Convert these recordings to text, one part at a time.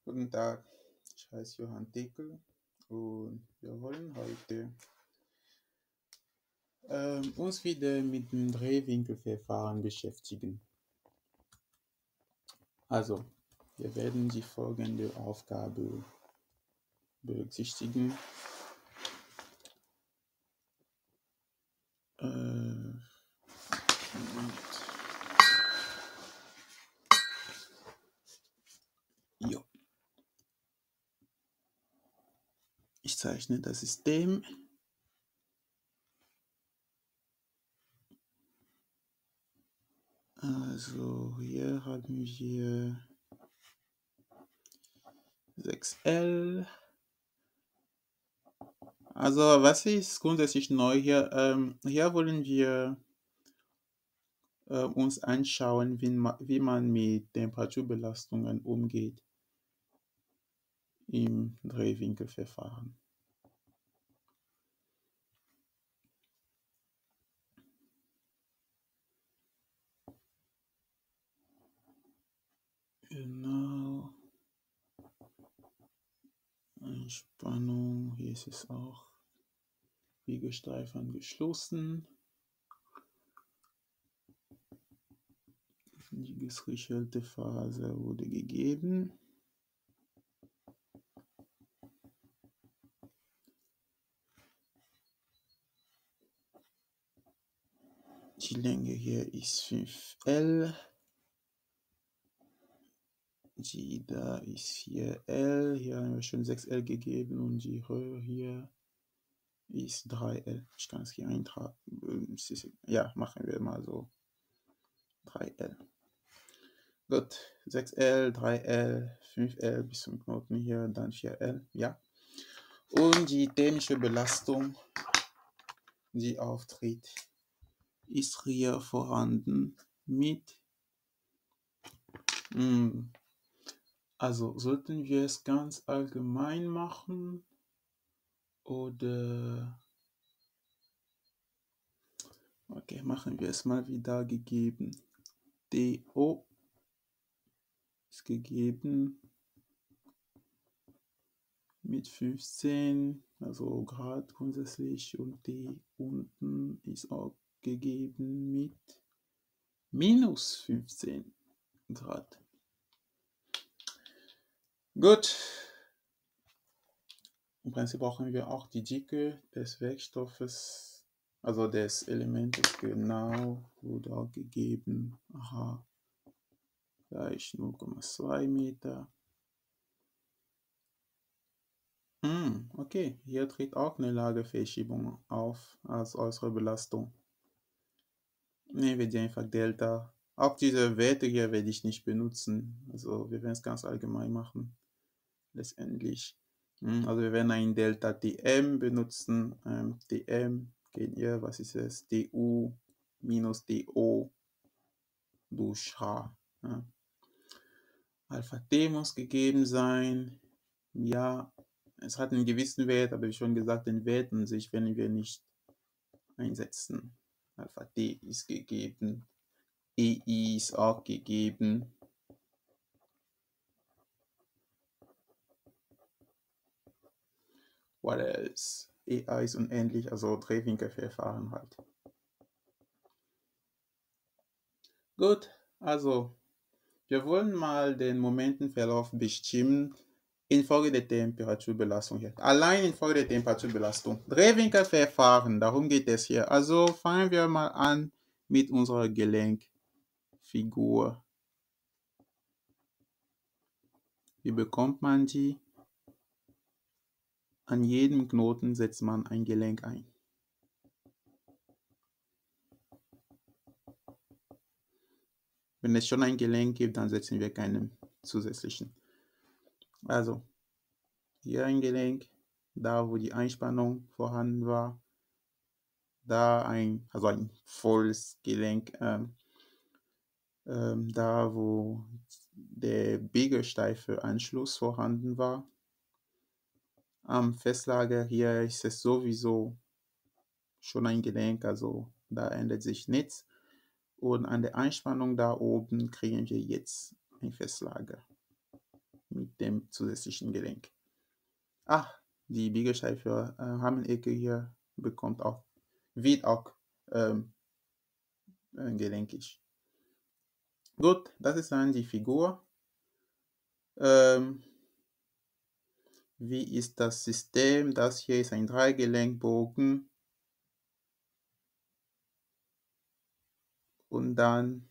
Guten Tag, ich heiße Johann Dekel und wir wollen heute uns wieder mit dem Drehwinkelverfahren beschäftigen. Also, wir werden die folgende Aufgabe berücksichtigen. Moment. Jo. Ich zeichne das System. Also hier haben wir 6L. Also was ist grundsätzlich neu hier? Hier wollen wir uns anschauen, wie man mit Temperaturbelastungen umgeht im Drehwinkelverfahren. Genau. Einspannung, hier ist es auch. Biegestreifen geschlossen. Die gestrichelte Phase wurde gegeben. Die Länge hier ist 5L. Die da ist 4L. Hier haben wir schon 6L gegeben und die Röhre hier ist 3L. Ich kann es hier eintragen. Ja, machen wir mal so. 3L. Gut, 6L, 3L, 5L bis zum Knoten hier, dann 4L, ja. Und die thermische Belastung, die auftritt, ist hier vorhanden mit, also sollten wir es ganz allgemein machen oder, okay, machen wir es mal wieder gegeben. DO ist gegeben mit 15, also Grad grundsätzlich, und D unten ist auch gegeben mit minus 15 Grad. Gut. Im Prinzip brauchen wir auch die Dicke des Werkstoffes, also des Elementes, genau, wurde auch gegeben. Aha, gleich 0,2 Meter. Okay, hier tritt auch eine Lageverschiebung auf als äußere Belastung. Nehmen wir die einfach Delta. Auch diese Werte hier werde ich nicht benutzen. Also wir werden es ganz allgemein machen. Letztendlich. Also wir werden ein Delta Tm benutzen. Tm geht hier, was ist es? Du minus Do durch H. Ja. Alpha T muss gegeben sein. Ja, es hat einen gewissen Wert, aber wie schon gesagt, den Wert an sich werden wir nicht einsetzen. Alpha T ist gegeben. EI ist auch gegeben. What else? EI ist unendlich, also Drehwinkelverfahren halt. Gut, also wir wollen mal den Momentenverlauf bestimmen infolge der Temperaturbelastung hier. Allein infolge der Temperaturbelastung. Drehwinkelverfahren, darum geht es hier. Also fangen wir mal an mit unserer Gelenkfigur. Wie bekommt man die? An jedem Knoten setzt man ein Gelenk ein. Wenn es schon ein Gelenk gibt, dann setzen wir keinen zusätzlichen. Also hier ein Gelenk, da wo die Einspannung vorhanden war, da ein volles Gelenk, da wo der biegesteife Anschluss vorhanden war. Am Festlager hier ist es sowieso schon ein Gelenk, also da ändert sich nichts. Und an der Einspannung da oben kriegen wir jetzt ein Festlager mit mit dem zusätzlichen Gelenk. Die Biegelscheibe Hammelecke hier wird auch gelenkig. Gut, das ist dann die Figur. Wie ist das System? Das hier ist ein Dreigelenkbogen. Und dann,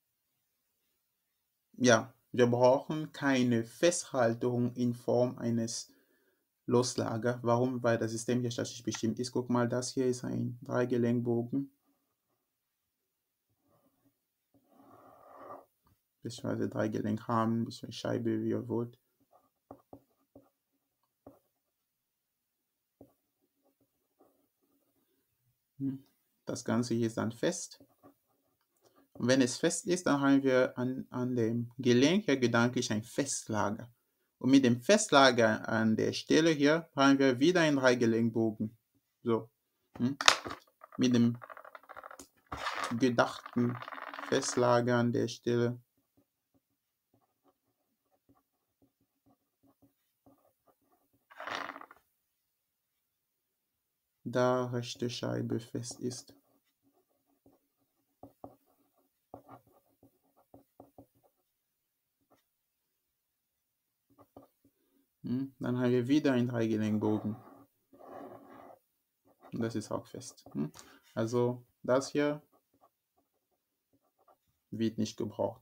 ja, wir brauchen keine Festhaltung in Form eines Loslagers. Warum? Weil das System hier statisch bestimmt ist. Guck mal, das hier ist ein Dreigelenkbogen. Beziehungsweise Dreigelenkrahmen, beziehungsweise Scheibe, wie ihr wollt. Das Ganze hier ist dann fest. Und wenn es fest ist, dann haben wir an dem Gelenk hier gedanklich ein Festlager. Und mit dem Festlager an der Stelle hier haben wir wieder einen Dreigelenkbogen. So. Mit dem gedachten Festlager an der Stelle. Da rechte Scheibe fest ist. Dann haben wir wieder einen Dreigelenkbogen. Und das ist auch fest. Also das hier wird nicht gebraucht.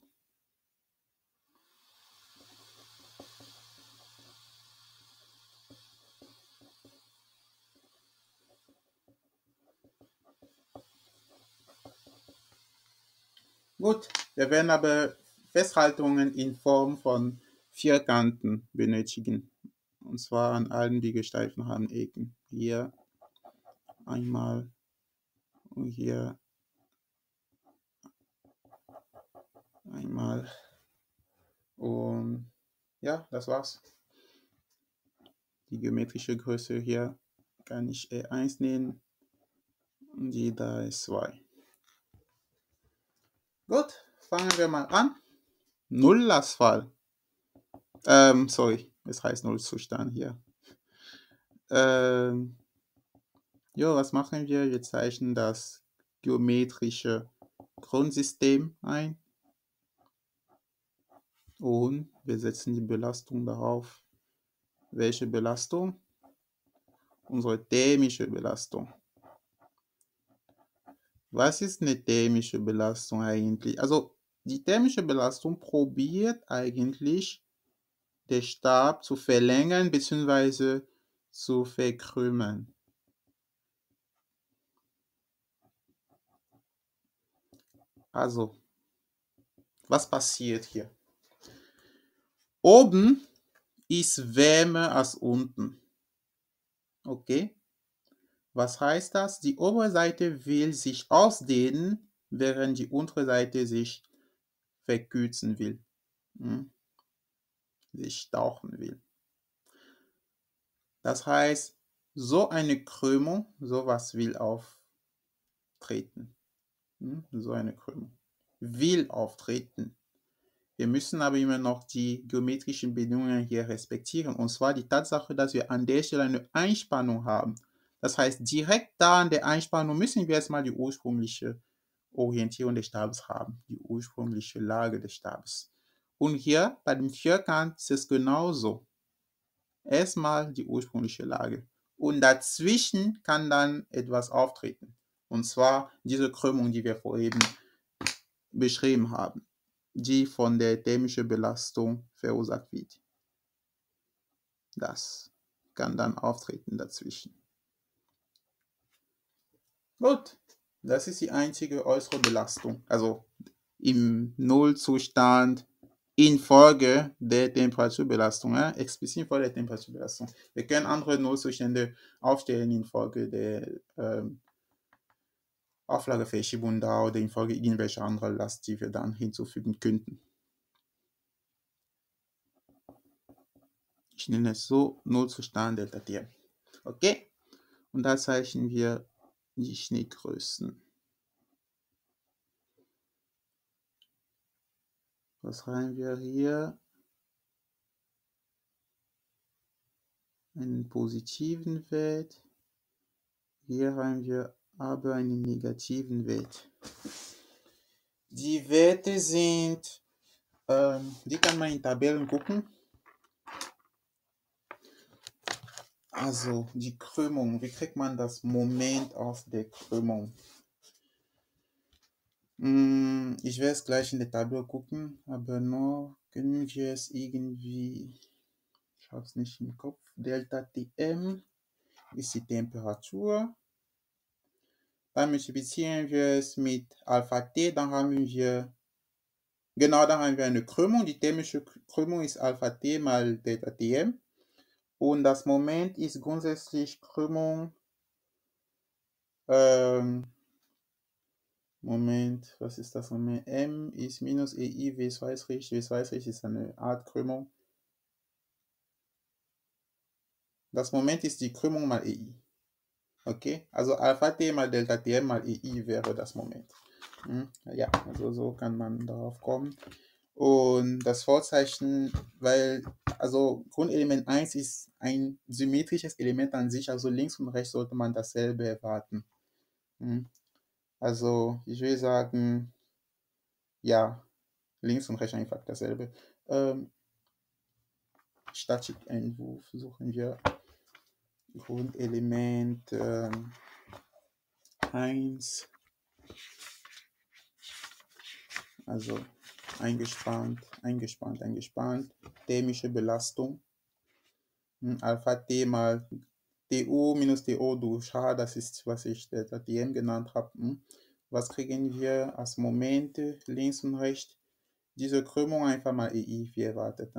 Gut, wir werden aber Festhaltungen in Form von Vierkanten benötigen. Und zwar an allen Biegestreifen haben Ecken. Hier einmal und hier einmal. Und ja, das war's. Die geometrische Größe hier kann ich E1 nehmen und die da ist 2. Gut, fangen wir mal an. Nullausfall. Sorry, es heißt Nullzustand hier. Was machen wir? Wir zeichnen das geometrische Grundsystem ein und wir setzen die Belastung darauf. Welche Belastung? Unsere thermische Belastung. Was ist eine thermische Belastung eigentlich? Also die thermische Belastung probiert eigentlich den Stab zu verlängern bzw. zu verkrümmen. Also, was passiert hier? Oben ist wärmer als unten. Okay? Was heißt das? Die obere Seite will sich ausdehnen, während die untere Seite sich verkürzen will. Sich tauchen will. Das heißt, so eine Krümmung, sowas will auftreten. So eine Krümmung will auftreten. Wir müssen aber immer noch die geometrischen Bedingungen hier respektieren. Und zwar die Tatsache, dass wir an der Stelle eine Einspannung haben. Das heißt, direkt da an der Einspannung müssen wir erstmal die ursprüngliche Orientierung des Stabes haben. Die ursprüngliche Lage des Stabes. Und hier bei dem Vierkant ist es genauso. Erstmal die ursprüngliche Lage. Und dazwischen kann dann etwas auftreten. Und zwar diese Krümmung, die wir vorhin beschrieben haben, die von der thermischen Belastung verursacht wird. Das kann dann auftreten dazwischen. Gut, das ist die einzige äußere Belastung. Also im Nullzustand infolge der Temperaturbelastung, explizit vor der Temperaturbelastung. Wir können andere Nullzustände aufstellen infolge der Auflageverschiebung da oder infolge irgendwelcher anderer Last, die wir dann hinzufügen könnten. Ich nenne es so Nullzustand Delta T. Okay? Und da zeichnen wir die Schnittgrößen. Was haben wir hier? einen positiven Wert. Hier haben wir aber einen negativen Wert. Die Werte sind, die kann man in Tabellen gucken. Also die Krümmung, wie kriegt man das Moment aus der Krümmung? Ich werde es gleich in der Tabelle gucken, aber noch können wir es irgendwie, ich habe es nicht im Kopf, Delta Tm ist die Temperatur. Dann multiplizieren wir es mit Alpha T, dann haben wir, genau, dann haben wir eine Krümmung. Die thermische Krümmung ist Alpha T mal Delta Tm. Und das Moment ist grundsätzlich Krümmung, Moment, was ist das Moment? M ist minus EI W2'. W2' ist eine Art Krümmung. Das Moment ist die Krümmung mal EI. Okay, also Alpha T mal Delta Tm mal EI wäre das Moment. Ja, also so kann man darauf kommen. Und das Vorzeichen, weil, also Grundelement 1 ist ein symmetrisches Element an sich, also links und rechts sollte man dasselbe erwarten. Also ich will sagen, ja, links und rechts einfach dasselbe. Statikentwurf suchen wir Grundelement 1, also eingespannt, thermische Belastung, Alpha T mal TU minus TO durch H, das ist, was ich Delta Tm genannt habe. Was kriegen wir als Momente links und rechts? Diese Krümmung einfach mal EI, wie erwartet.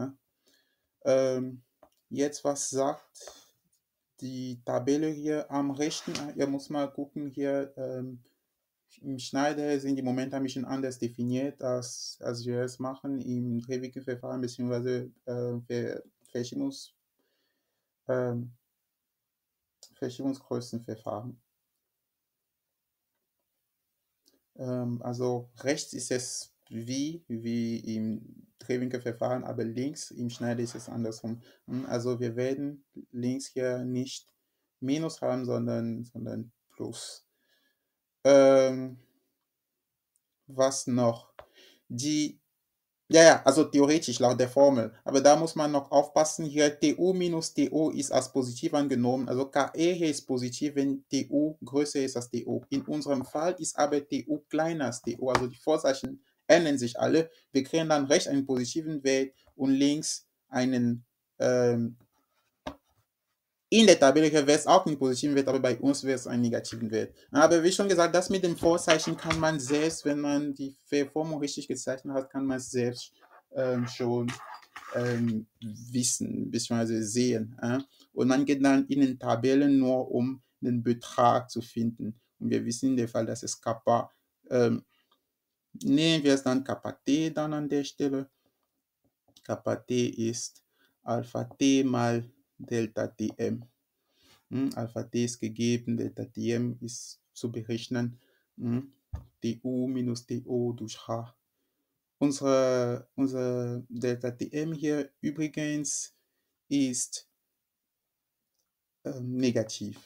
Jetzt, was sagt die Tabelle hier am rechten? Ihr muss mal gucken, hier im Schneider sind die Momente ein bisschen anders definiert, als wir es machen im Drehwickelverfahren bzw. Verschiebungsgrößenverfahren. Also rechts ist es wie im Drehwinkelverfahren, aber links im Schneider ist es andersrum. Also wir werden links hier nicht Minus haben, sondern Plus. Was noch? Also theoretisch laut der Formel, aber da muss man noch aufpassen, hier TU minus TO ist als positiv angenommen, also KE hier ist positiv, wenn TU größer ist als TO. In unserem Fall ist aber TU kleiner als TO, also die Vorzeichen ändern sich alle. Wir kriegen dann rechts einen positiven Wert und links einen, in der Tabelle wäre es auch einen positiven Wert, aber bei uns wäre es einen negativen Wert. Aber wie schon gesagt, das mit dem Vorzeichen kann man selbst, wenn man die Verformung richtig gezeichnet hat, kann man es selbst schon wissen bzw. sehen. Und man geht dann in den Tabellen nur, um den Betrag zu finden. Und wir wissen in dem Fall, dass es Kappa, nehmen wir es dann Kappa T dann an der Stelle. Kappa T ist Alpha T mal Delta Tm. Alpha T ist gegeben, Delta Tm ist zu berechnen. Du minus Do durch H. Unser Delta Tm hier übrigens ist negativ.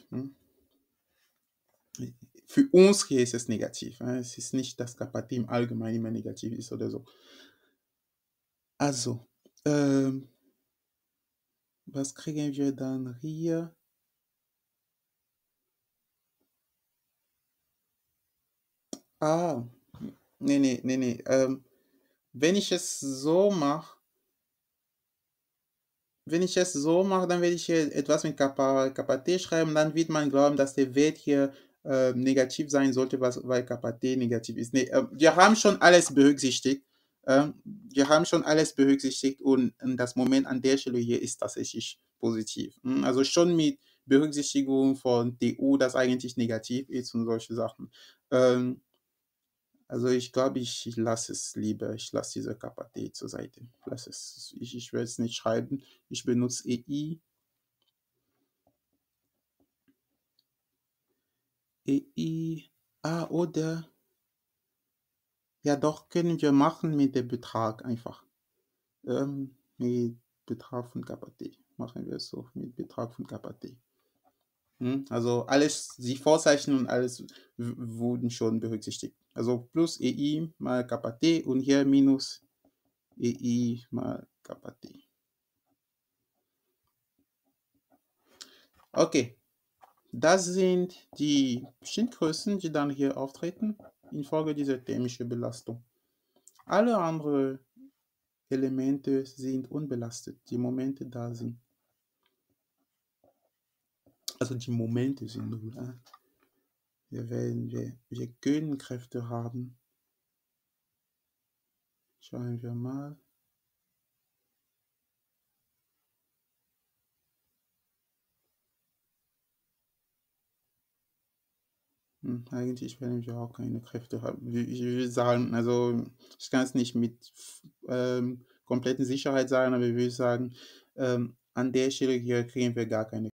Für uns hier ist es negativ. Es ist nicht, dass Kappa T im Allgemeinen immer negativ ist oder so. Also, was kriegen wir dann hier? Nee. Wenn ich es so mache, dann werde ich hier etwas mit Kappa T schreiben, dann wird man glauben, dass der Wert hier negativ sein sollte, weil Kappa T negativ ist. Nee, wir haben schon alles berücksichtigt. Und das Moment an der Stelle hier ist tatsächlich positiv. Also schon mit Berücksichtigung von TU, das eigentlich negativ ist und solche Sachen. Also ich glaube, ich lasse es lieber. Ich lasse diese Kappa T zur Seite. Ich werde es nicht schreiben. Ich benutze EI. Oder ja, doch, können wir machen mit dem Betrag einfach. Mit Betrag von Kappa T. Machen wir es so, mit Betrag von Kappa T. Also alles, die Vorzeichen und alles wurden schon berücksichtigt. Also plus EI mal Kappa T und hier minus EI mal Kappa T. Okay, das sind die Schnittgrößen, die dann hier auftreten infolge dieser thermischen Belastung. Alle anderen Elemente sind unbelastet, die Momente da sind. Also die Momente sind null. Wir können Kräfte haben. Schauen wir mal. Eigentlich werden wir auch keine Kräfte haben. Ich will sagen, also ich kann es nicht mit kompletten Sicherheit sagen, aber ich will sagen, an der Stelle hier kriegen wir gar keine